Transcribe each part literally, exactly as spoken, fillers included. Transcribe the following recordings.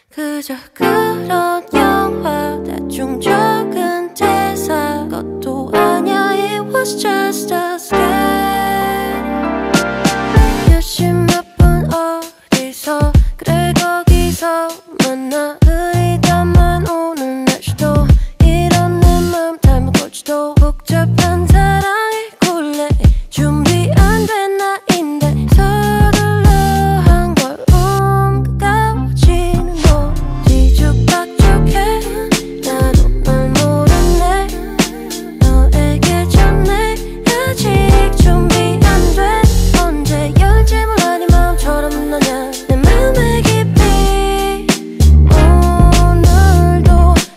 그저 그런 영화 대충 적은 대사 것도 아냐. It was just a skit. 몇십몇 분 어디서 그래 거기서 만나 의담만 오는 날씨도 이런 내 맘 닮은 꼴지도 복잡한 사랑의 굴레 준비 안 된 나인데 서둘러 한 걸음 가까워지는 너 뒤죽박죽해. 나도 말 모르네. 너에게 전해 아직 준비 안 돼. 언제 열지 몰라 네 마음처럼 너냐 내 맘의 깊이. 오늘도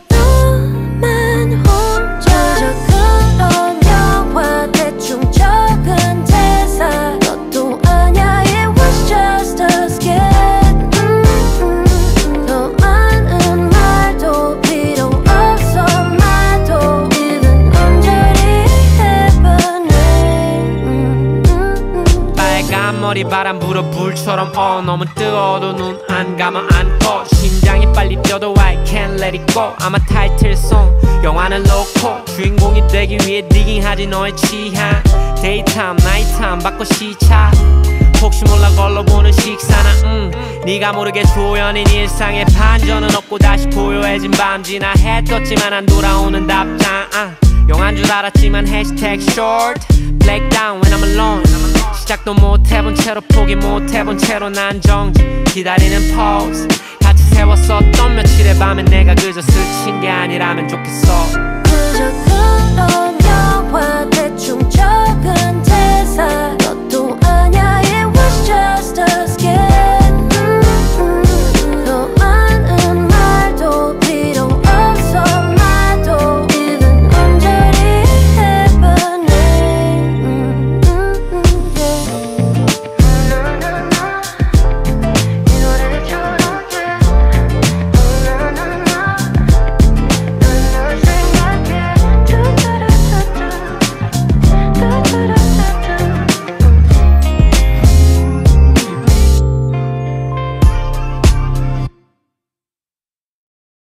너만 혼자. 그저 그런 영화 대충 적은 대사 것도 아냐. It was just a skit. 음, 음, 음. 더 많은 말도 필요 없어. 나도 even 언저리 happening. 음, 음, 음. 빨간 머리 바람 불어 불처럼 어 너무 뜨거워도 눈 안 감아 안고 심장이 빨리 뛰어도 I can't let it go. 아마 타이틀송 영화는 놓고 주인공이 되기 위해 디깅하지 너의 취향. 데이타임 나이타임 바꿔 시차 혹시 몰라 걸러보는 식사나 음 네가 모르게 조연인 일상에 반전은 없고 다시 고요해진 밤 지나 해 떴지만 안 돌아오는 답장. 아, 영화인 줄 알았지만 해시태그 short black down when I'm alone. 시작도 못해본 채로 포기 못해본 채로 난 정지 기다리는 pose 같이 세웠었던 며칠의 밤에 내가 그저 스친 게 아니라면 좋겠어.